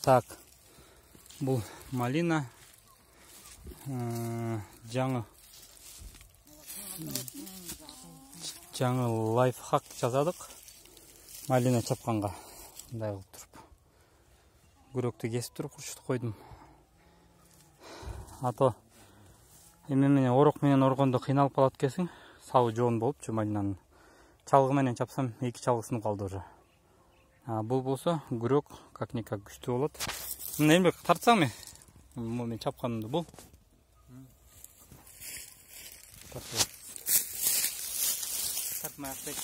Так, бұл малина жаңы лайфхак жазадық. Малина чапқанға мындай қылып тұрып. Күректі кесіп тұрып құршыты қойдым. Ато еменен орық менен орғанды қиналып қалады кесің. Сауы жоғын болып, малинаның чалғы менен чапсам, 2 чалғысынып қалды уже. Бұл болса, күрек как-никак күшті болады. Мына ембек тартсаң мен? Мен чапқанымды бұл. Тартмай ақтайық.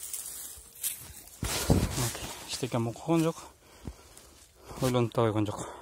Ештеке мұқыған жоқ, ойланып та қойған жоқ.